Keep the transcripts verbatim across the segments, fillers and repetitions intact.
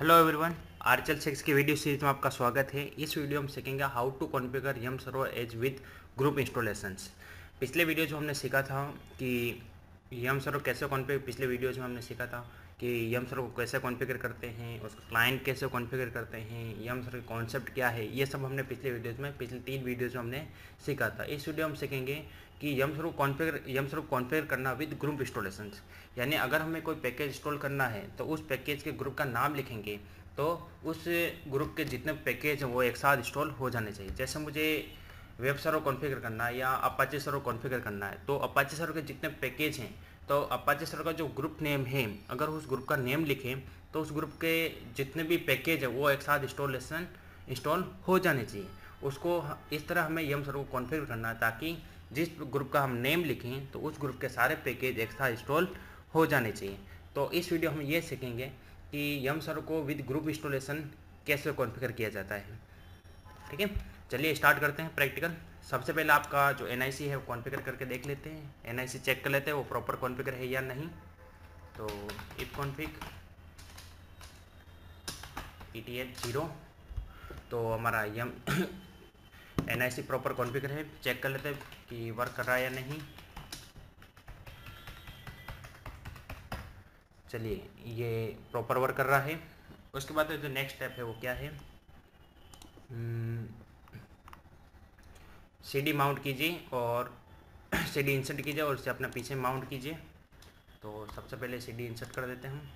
Hello everyone, RHEL six की video series में आपका स्वागत है। इस वीडियो में हम सीखेंगे how to configure yum server as with group installations. पिछले वीडियो जो हमने सीखा था कि यम सर्वर कैसे कॉन्फ़िगर पिछले वीडियोज में हमने सीखा था कि यम सर्वर को कैसे कॉन्फ़िगर करते हैं, उसका क्लाइंट कैसे कॉन्फ़िगर करते हैं, यम सर्वर कॉन्सेप्ट क्या है, ये सब हमने पिछले वीडियोज़ में पिछले तीन वीडियोज़ में हमने सीखा था। इस वीडियो में हम सीखेंगे कि yum server configure yum server configure करना विद ग्रुप इंस्टॉलेशंस। यानी अगर हमें कोई पैकेज इंस्टॉल करना है तो उस पैकेज के ग्रुप का नाम लिखेंगे तो उस ग्रुप के जितने पैकेज हैं वो एक साथ इंस्टॉल हो जाने चाहिए। जैसे मुझे वेब सर्वर कॉन्फ़िगर करना है या अपाचे सर्वर कॉन्फ़िगर करना है तो अपाचे सर्वर के जितने पैकेज हैं तो अपाचे सर्वर का जो ग्रुप नेम है, अगर उस ग्रुप का नेम लिखें तो उस ग्रुप के जितने भी पैकेज है वो एक साथ इंस्टॉलेशन इंस्टॉल हो जाने चाहिए। उसको इस तरह हमें यम सर्वर को कॉन्फ़िगर करना है ताकि जिस ग्रुप का हम नेम लिखें तो उस ग्रुप के सारे पैकेज एक साथ इंस्टॉल हो जाने चाहिए। तो इस वीडियो हम ये सीखेंगे कि यम सर्वर को विद ग्रुप इंस्टॉलेशन कैसे कॉन्फ़िगर किया जाता है। ठीक है, चलिए स्टार्ट करते हैं प्रैक्टिकल। सबसे पहले आपका जो एन आई सी है वो कॉन्फ़िगर करके देख लेते हैं, एन आई सी चेक कर लेते हैं वो प्रॉपर कॉन्फ़िगर है या नहीं। तो ifconfig E T H zero, तो हमारा यम N I C proper configure है। चेक कर लेते हैं कि वर्क कर रहा है या नहीं। चलिए, ये प्रॉपर वर्क कर रहा है। उसके बाद जो नेक्स्ट स्टेप है वो क्या है, सीडी माउंट कीजिए और सीडी इंसर्ट कीजिए और इसे अपना पीछे माउंट कीजिए। तो सबसे पहले सीडी इंसर्ट कर देते हैं।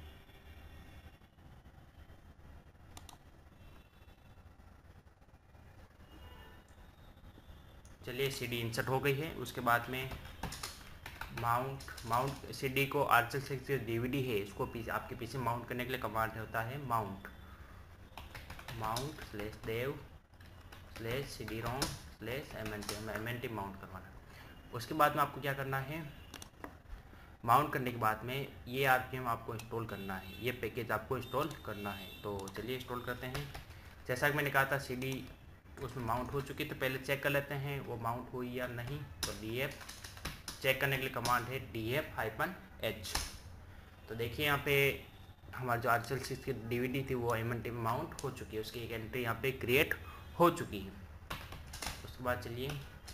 चलिए, सीडी इंसर्ट हो गई है। उसके बाद में माउंट माउंट सीडी को आरचल सिक्स जो डीवीडी है इसको पीछे आपके पीछे माउंट करने के लिए कमांड होता है mount mount slash dev slash C D ROM slash M N T M N T mount करवाना। उसके बाद में आपको क्या करना है, माउंट करने के बाद में ये आरपीएम आपको इंस्टॉल करना है, ये पैकेज आपको इंस्टॉल करना है। तो चलिए इंस्टॉल करते हैं। जैसा कि मैंने कहा था सीडी उसमें माउंट हो चुकी, तो पहले चेक कर लेते हैं वो माउंट हुई या नहीं। तो डी एफ चेक करने के लिए कमांड है डी एफ हाइपन एच। तो देखिए यहाँ पे हमारा जो आरचल सिक्स की डीवीडी थी वो एम एन टी में माउंट हो चुकी है, उसकी एक एंट्री यहाँ पे क्रिएट हो चुकी है। उसके बाद चलिए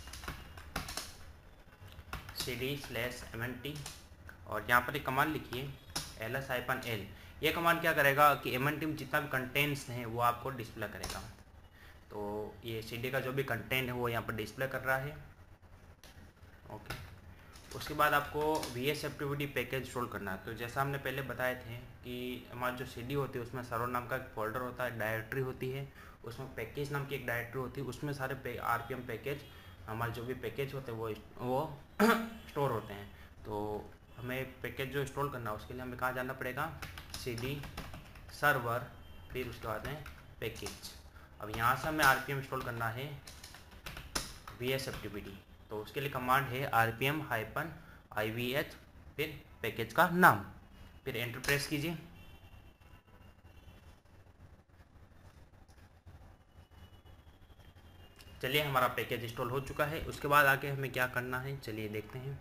C D slash M N T और यहाँ पर एक कमांड लिखिए एल एस हाइपन एल। ये कमांड क्या करेगा कि एम एन टी में जितना भी कंटेंट्स हैं वो आपको डिस्प्ले करेगा। तो ये सी डी का जो भी कंटेंट है वो यहाँ पर डिस्प्ले कर रहा है। ओके, उसके बाद आपको V S activity package install करना है। तो जैसा हमने पहले बताए थे कि हमारा जो सी डी होती है उसमें सर्वर नाम का एक फोल्डर होता है, डायरेक्टरी होती है, उसमें पैकेज नाम की एक डायरेक्टरी होती है, उसमें सारे पे आर पी एम पैकेज हमारे जो भी पैकेज होते हैं वो वो स्टोर होते हैं। तो हमें पैकेज जो इंस्टॉल करना है उसके लिए हमें कहाँ जाना पड़ेगा, सी डी सर्वर, फिर उसके बाद में पैकेज। अब यहाँ से हमें आर पी एम इंस्टॉल करना है वी एस एक्टिविटी। तो उसके लिए कमांड है R P M hyphen I V H, फिर पैकेज का नाम, फिर एंटर प्रेस कीजिए। चलिए, हमारा पैकेज इंस्टॉल हो चुका है। उसके बाद आगे हमें क्या करना है चलिए देखते हैं।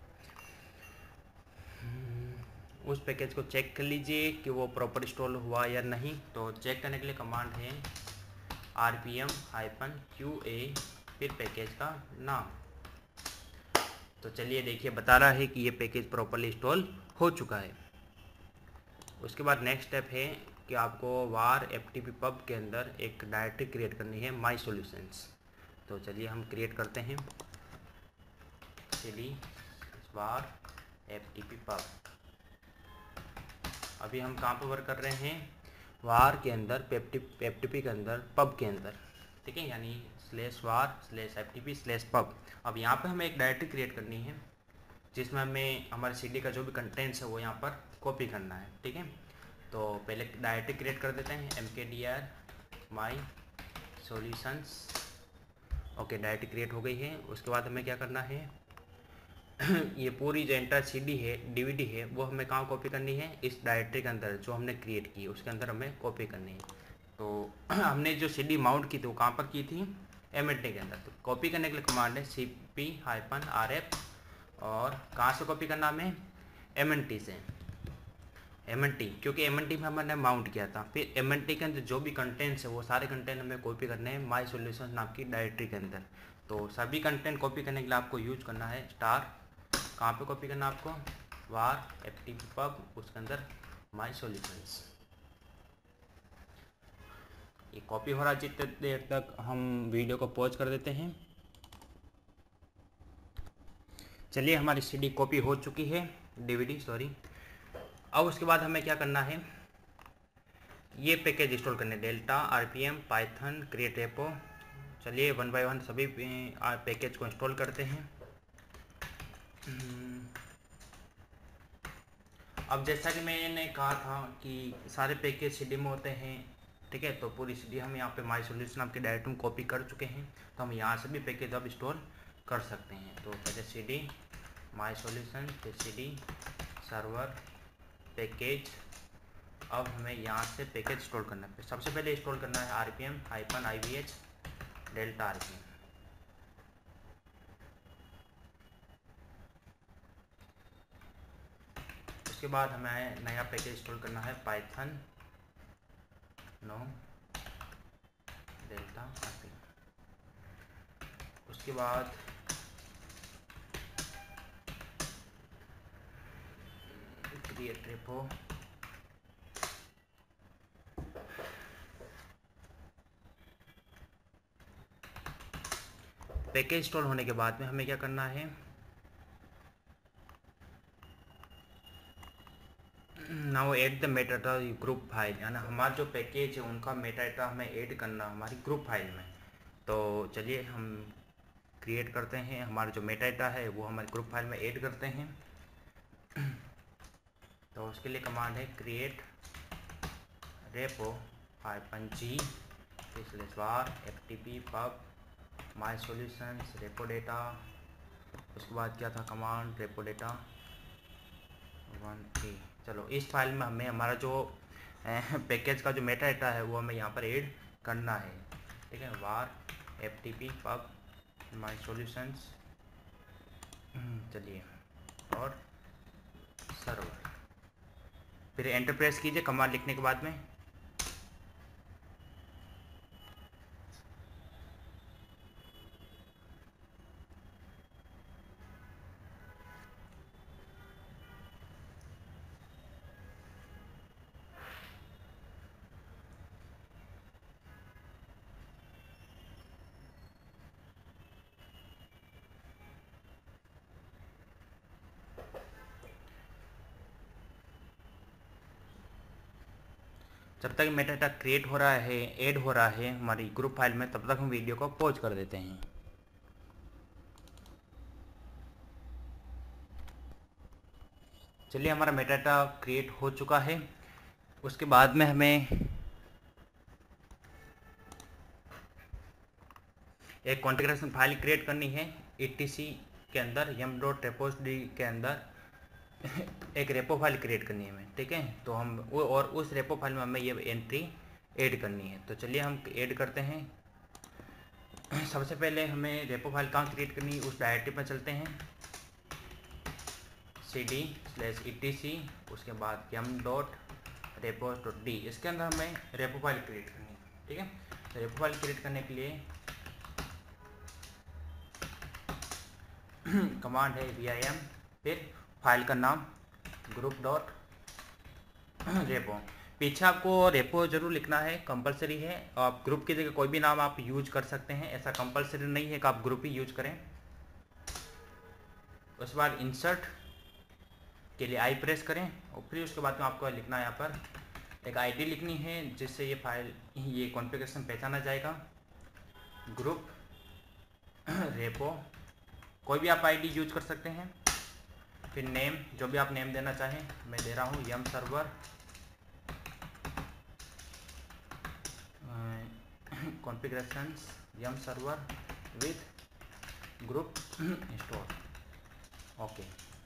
उस पैकेज को चेक कर लीजिए कि वो प्रॉपर इंस्टॉल हुआ या नहीं। तो चेक करने के लिए कमांड है R P M hyphen Q A, फिर पैकेज का नाम। तो चलिए देखिए बता रहा है कि ये पैकेज प्रॉपरली इंस्टॉल हो चुका है। उसके बाद नेक्स्ट स्टेप है कि आपको var F T P pub के अंदर एक डायरेक्टरी क्रिएट करनी है माई सॉल्यूशंस। तो चलिए हम क्रिएट करते हैं चलिए var F T P pub. अभी हम कहाँ पर वर्क कर रहे हैं, वार के अंदर एफ टी पी के अंदर पब के अंदर, ठीक है, यानी slash var slash F T P slash pub. अब यहाँ पे हमें एक डायरेक्टरी क्रिएट करनी है जिसमें हमें हमारे सीडी का जो भी कंटेंट्स है वो यहाँ पर कॉपी करना है। ठीक है, तो पहले डायरेक्टरी क्रिएट कर देते हैं M K D R my solutions. Okay, directory create हो गई है। उसके बाद हमें क्या करना है ये पूरी जो एंटायर सीडी है डीवीडी है वो हमें कहाँ कॉपी करनी है, इस डायरेक्टरी के अंदर जो हमने क्रिएट की उसके अंदर हमें कॉपी करनी है। तो हमने जो सीडी माउंट की थी वो कहाँ पर की थी, एम एन टी के अंदर। तो कॉपी करने के लिए कमांड है C P hyphen R F और कहाँ से कॉपी करना हमें, एम एन टी से, एम एन टी, क्योंकि एम एन टी में हमने माउंट किया था। फिर एम एन टी के अंदर जो भी कंटेंट्स है वो सारे कंटेंट हमें कॉपी करने हैं माई सॉल्यूशन नाम की डायरेक्टरी के अंदर। तो सभी कंटेंट कॉपी करने के लिए आपको यूज करना है स्टार, कहाँ पे कॉपी करना है आपको, var F T P pub, उसके अंदर माई सॉल्यूशंस। ये कॉपी हो रहा है, जितने देर तक हम वीडियो को पॉज कर देते हैं। चलिए हमारी सीडी कॉपी हो चुकी है, डीवीडी सॉरी। अब उसके बाद हमें क्या करना है, ये पैकेज इंस्टॉल करने, delta RPM Python create repo. चलिए वन बाय वन सभी पैकेज को इंस्टॉल करते हैं। अब जैसा कि मैंने कहा था कि सारे पैकेज सीडी में होते हैं, ठीक है। तो पूरी सीडी हम यहाँ पे माई सॉल्यूशन आपके डायरेक्टरी में कॉपी कर चुके हैं, तो हम यहाँ से भी पैकेज अब इंस्टॉल कर सकते हैं। तो पहले सीडी माई सॉल्यूशन, फिर सीडी सर्वर पैकेज। अब हमें यहाँ से पैकेज इंस्टॉल करना है। सबसे पहले इंस्टॉल करना है RPM hyphen I V H delta RPM. उसके बाद हमें नया पैकेज इंस्टॉल करना है पाइथन नो डेल्टा आरपीएम। उसके बाद क्रिएट रेपो, पैकेज इंस्टॉल होने के बाद में हमें क्या करना है, now add the metadata group file, यानी हमारा जो पैकेज है उनका मेटाडाटा हमें ऐड करना हमारी ग्रुप फाइल में। तो चलिए हम क्रिएट करते हैं, हमारा जो मेटाडाटा है वो हमारे ग्रुप फाइल में ऐड करते हैं। तो उसके लिए कमांड है create repo hyphen G slash var F T P pub my solutions repo data. उसके बाद क्या था कमांड, रेपो डेटा वन थ्री। चलो इस फाइल में हमें हमारा जो पैकेज का जो मेटा डेटा है वो हमें यहाँ पर ऐड करना है, ठीक है। Var F T P pub my solutions, चलिए, और सर्वर। फिर एंटर प्रेस कीजिए कमांड लिखने के बाद में। जब तक मेटाडाटा क्रिएट हो रहा है, ऐड हो रहा है हमारी ग्रुप फाइल में, तब तक हम वीडियो को पॉज कर देते हैं। चलिए हमारा मेटाडाटा क्रिएट हो चुका है। उसके बाद में हमें एक कॉन्फ़िगरेशन फाइल क्रिएट करनी है ईटीसी के अंदर, यम डॉट रेपोजिटरी के अंदर एक रेपो फाइल क्रिएट करनी है हमें, ठीक है। तो हम वो, और उस रेपो फाइल में हमें ये एंट्री ऐड करनी है। तो चलिए हम ऐड करते हैं। सबसे पहले हमें रेपो फाइल कहाँ क्रिएट करनी है, उस डायरेक्टरी पर चलते हैं, C D slash E T C, उसके बाद yum dot repo dot D, इसके अंदर हमें रेपो फाइल क्रिएट करनी है, ठीक है। तो रेपो फाइल क्रिएट करने के लिए कमांड है वी आई एम, फिर फाइल का नाम ग्रुप डॉट रेपो। पीछे आपको रेपो जरूर लिखना है, कंपलसरी है। आप ग्रुप की जगह कोई भी नाम आप यूज कर सकते हैं, ऐसा कंपलसरी नहीं है कि आप ग्रुप ही यूज करें। उसके बाद इंसर्ट के लिए आई प्रेस करें, और फिर उसके बाद में आपको लिखना है यहाँ पर एक आईडी लिखनी है, जिससे ये फाइल ये कॉन्फ़िगरेशन पहचाना जाएगा। ग्रुप रेपो, कोई भी आप आईडी यूज कर सकते हैं। फिर नेम, जो भी आप नेम देना चाहें, मैं दे रहा हूँ yum server configurations yum server with group install, okay.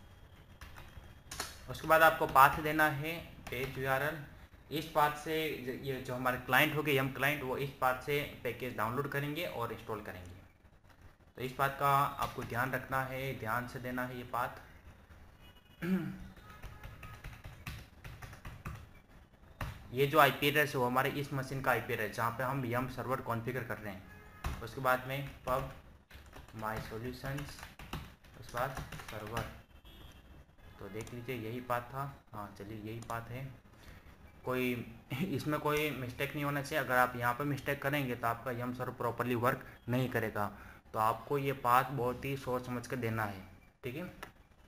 उसके बाद आपको पाथ देना है पेज यूआरएल। इस पाथ से ये जो हमारे क्लाइंट हो गए यम क्लाइंट, वो इस पाथ से पैकेज डाउनलोड करेंगे और इंस्टॉल करेंगे। तो इस बात का आपको ध्यान रखना है, ध्यान से देना है ये बात। ये जो आईपी एड्रेस है वो हमारे इस मशीन का आईपी एड्रेस जहाँ पे हम यम सर्वर कॉन्फ़िगर कर रहे हैं। उसके बाद में पब माई सॉल्यूशंस, उसके बाद सर्वर, तो देख लीजिए यही पाथ था। हाँ चलिए यही पाथ है, कोई इसमें कोई मिस्टेक नहीं होना चाहिए। अगर आप यहाँ पे मिस्टेक करेंगे तो आपका यम सर्वर प्रॉपरली वर्क नहीं करेगा। तो आपको ये पाथ बहुत ही सोच समझ कर देना है, ठीक है।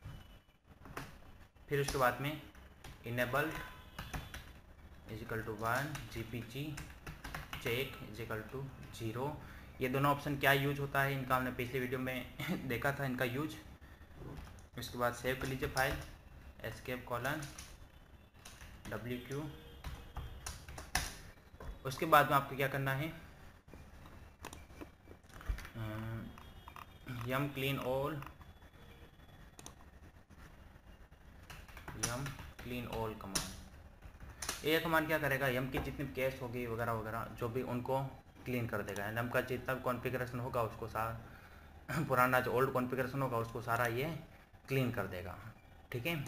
फिर उसके बाद में enabled equal to one, G P G check equal to zero. ये दोनों ऑप्शन क्या यूज होता है इनका हमने पिछले वीडियो में देखा था इनका यूज। उसके बाद सेव कर लीजिए file, escape colon W Q. उसके बाद में आपको क्या करना है, yum clean all, yum clean all command. ये कमांड क्या करेगा, यम की जितनी कैश होगी वगैरह वगैरह जो भी उनको क्लीन कर देगा। यम का जितना भी कॉन्फ़िगरेशन होगा उसको सारा पुराना जो ओल्ड कॉन्फ़िगरेशन होगा उसको सारा ये क्लीन कर देगा, ठीक है।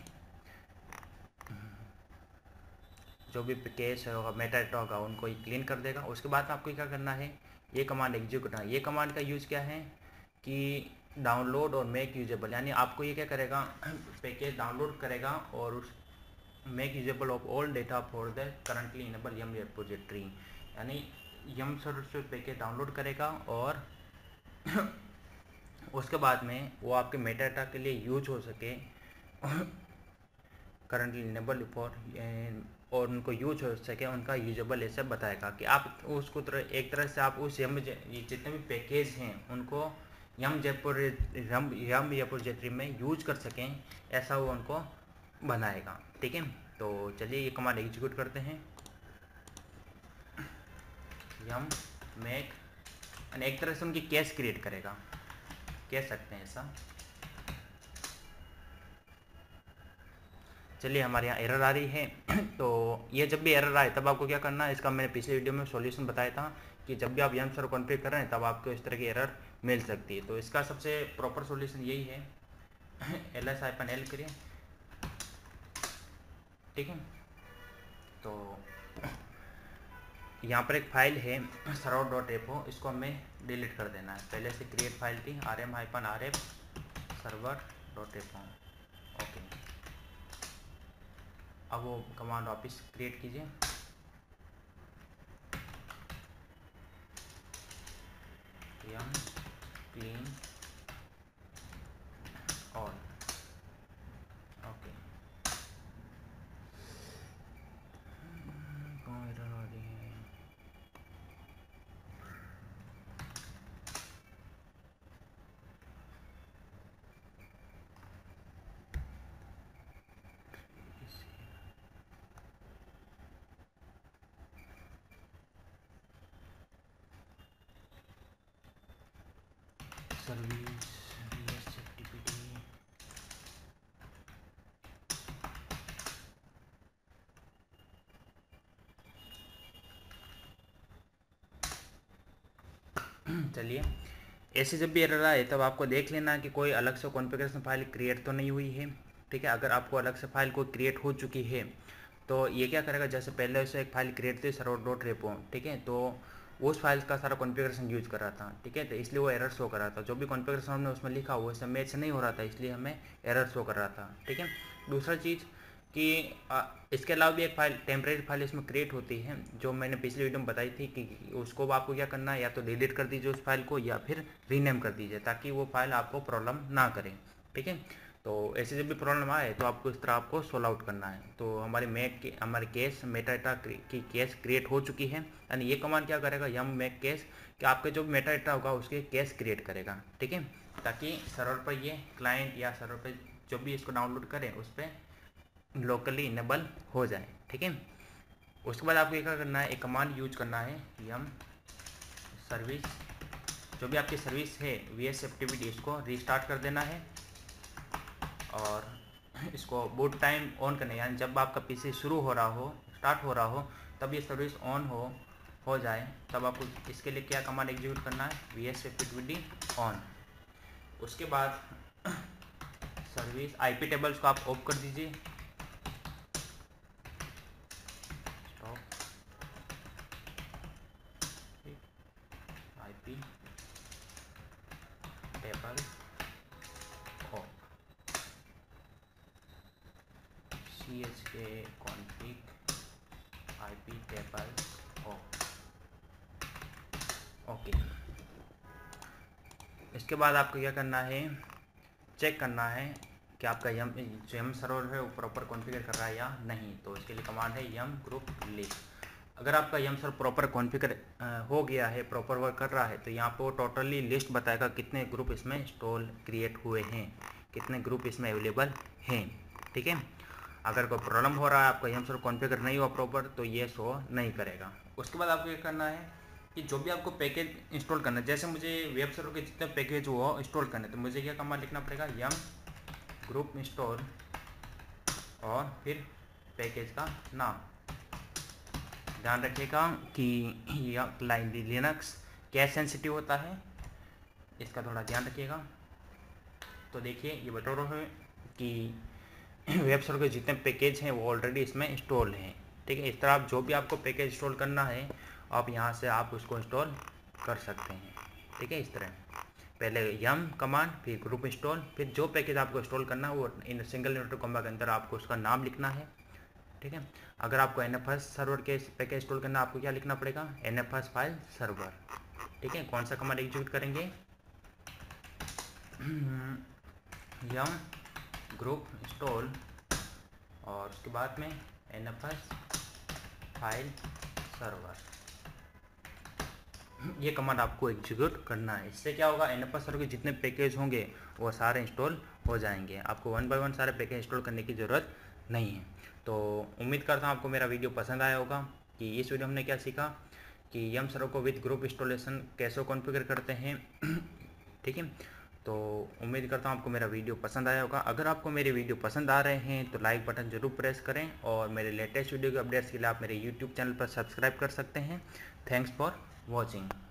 जो भी केस होगा मेटा डेटा होगा उनको ये क्लीन कर देगा। उसके बाद आपको क्या करना है, ये कमांड एग्जीक्यूट करना है। ये कमांड का यूज़ क्या है कि डाउनलोड और मेक यूजेबल, यानी आपको ये क्या करेगा, पैकेज डाउनलोड करेगा और उस make usable of all data for the currently enable yum repository, यानी यम सर्वर से पैकेज डाउनलोड करेगा और उसके बाद में वो आपके मेटा डेटा के लिए यूज हो सके करंटली इनेबल फॉर, और उनको यूज हो सके उनका यूजेबल ऐसे बताएगा कि आप उसको तरह एक तरह से आप उस यम जितने भी पैकेज हैं उनको यम जयपुर यम यम रिपोजिटरी में यूज कर सकें, ऐसा वो उनको बनाएगा, ठीक है। तो चलिए ये कमांड एग्जीक्यूट करते हैं, यम मेक, यानी एक तरह से उनकी कैश क्रिएट करेगा, कह सकते हैं ऐसा। चलिए हमारे यहाँ एरर आ रही है तो ये जब भी एरर आए तब आपको क्या करना है, इसका मैंने पिछले वीडियो में सॉल्यूशन बताया था कि जब भी आप यम सर्वर कॉन्फ़िगर कर रहे हैं तब आपको इस तरह की एरर मिल सकती है। तो इसका सबसे प्रॉपर सॉल्यूशन यही है, एल एस हाइफन एल करिए, ठीक है। तो यहाँ पर एक फाइल है सर्वर डॉट एफ ओ, इसको हमें डिलीट कर देना है। पहले से क्रिएट फाइल थी R M hyphen R F server dot F O, okay. अब वो कमांड वापस क्रिएट कीजिए, यम क्लीन ऑल, ओके। कौन एरर आ रही है, सर्विस एक्टिविटी, चलिए ऐसे जब भी एरर आए तब आपको देख लेना कि कोई अलग से कॉन्फ़िगरेशन फाइल क्रिएट तो नहीं हुई है, ठीक है। अगर आपको अलग से फाइल कोई क्रिएट हो चुकी है तो ये क्या करेगा, जैसे पहले से एक फाइल क्रिएट थी सर्वर डॉट रेपो, ठीक है, तो उस फाइल का सारा कॉन्फ़िगरेशन यूज कर रहा था, ठीक है, तो इसलिए वो एरर शो कर रहा था। जो भी कॉन्फ़िगरेशन हमने उसमें लिखा वो इससे मैच नहीं हो रहा था, इसलिए हमें एरर शो कर रहा था, ठीक है। दूसरा चीज़ कि आ, इसके अलावा भी एक फाइल टेम्परेरी फाइल इसमें क्रिएट होती है जो मैंने पिछले वीडियो में बताई थी कि उसको आपको क्या करना है, या तो डिलीट कर दीजिए उस फाइल को या फिर रीनेम कर दीजिए ताकि वो फाइल आपको प्रॉब्लम ना करे, ठीक है। तो ऐसे जब भी प्रॉब्लम आए तो आपको इस तरह आपको सोल्व आउट करना है। तो हमारे मैक के हमारे केस मेटा डेटा की केस क्रिएट हो चुकी है, यानी ये कमांड क्या करेगा, यम मेक केस, कि आपके जो मेटा डेटा होगा उसके केस क्रिएट करेगा, ठीक है, ताकि सर्वर पर ये क्लाइंट या सर्वर पर जो भी इसको डाउनलोड करें उस पर लोकली इनेबल हो जाए, ठीक है। उसके बाद आपको क्या करना है, एक कमांड यूज करना है, यम सर्विस, जो भी आपकी सर्विस है वी एस एक्टिविटी इसको रीस्टार्ट कर देना है और इसको बूट टाइम ऑन करना है, यानी जब आपका पीसी शुरू हो रहा हो, स्टार्ट हो रहा हो, तब ये सर्विस ऑन हो हो जाए तब आपको इसके लिए क्या कमांड एग्जीक्यूट करना है, वी एस एक्टिविटी ऑन। उसके बाद सर्विस आईपी टेबल्स को आप ऑफ कर दीजिए, स्टॉप, आईपी टेबल और C H K config IP table और ओके। इसके बाद आपको क्या करना है, चेक करना है कि आपका यम जो यम सर्वर है वो प्रॉपर कॉन्फ़िगर कर रहा है या नहीं। तो इसके लिए कमांड है यम ग्रुप लिस्ट। अगर आपका यम सर्वर प्रॉपर कॉन्फ़िगर हो गया है, प्रॉपर वर्क कर रहा है, तो यहाँ पे वो टोटली लिस्ट बताएगा कितने ग्रुप इसमें इंस्टॉल क्रिएट हुए हैं, कितने ग्रुप इसमें अवेलेबल हैं। ठीक है, अगर कोई प्रॉब्लम हो रहा है, आपका यम सर्वर कॉन्फ़िगर नहीं हुआ प्रॉपर, तो ये शो नहीं करेगा। उसके बाद आपको क्या करना है कि जो भी आपको पैकेज इंस्टॉल करना है, जैसे मुझे वेब सर्वर के जितने पैकेज वो इंस्टॉल करने, तो मुझे क्या कमांड लिखना पड़ेगा, यम ग्रुप इंस्टॉल और फिर पैकेज का नाम। ध्यान रखिएगा कि यह लाइन लिनक्स क्या सेंसिटिव होता है, इसका थोड़ा ध्यान रखिएगा। तो देखिए ये बता रहा है कि वेब सर्वर के जितने पैकेज हैं वो ऑलरेडी इसमें इंस्टॉल हैं। ठीक है, इस तरह आप जो भी आपको पैकेज इंस्टॉल करना है, आप यहाँ से आप उसको इंस्टॉल कर सकते हैं। ठीक है, इस तरह पहले यम कमांड, फिर ग्रुप इंस्टॉल, फिर जो पैकेज आपको इंस्टॉल करना है वो इन सिंगल इन्वर्टर कॉम्बो के अंदर आपको उसका नाम लिखना है। ठीक है, अगर आपको एन एफ एस सर्वर के पैकेज इंस्टॉल करना है, आपको क्या लिखना पड़ेगा, N F S file server. ठीक है, कौन सा कमांड एग्जीक्यूट करेंगे, यम ग्रुप इंस्टॉल और उसके बाद में N F S file server, ये कमांड आपको एग्जीक्यूट करना है। इससे क्या होगा, एन एफ एस सर्वर के जितने पैकेज होंगे वो सारे इंस्टॉल हो जाएंगे। आपको वन बाय वन सारे पैकेज इंस्टॉल करने की ज़रूरत नहीं है। तो उम्मीद करता हूँ आपको मेरा वीडियो पसंद आया होगा कि इस वीडियो हमने क्या सीखा कि यम सर्वर को विद ग्रुप इंस्टॉलेशन कैसे कॉन्फ़िगर करते हैं। ठीक है, तो उम्मीद करता हूँ आपको मेरा वीडियो पसंद आया होगा। अगर आपको मेरे वीडियो पसंद आ रहे हैं तो लाइक बटन जरूर प्रेस करें और मेरे लेटेस्ट वीडियो के अपडेट्स के लिए आप मेरे यूट्यूब चैनल पर सब्सक्राइब कर सकते हैं। Thanks for watching.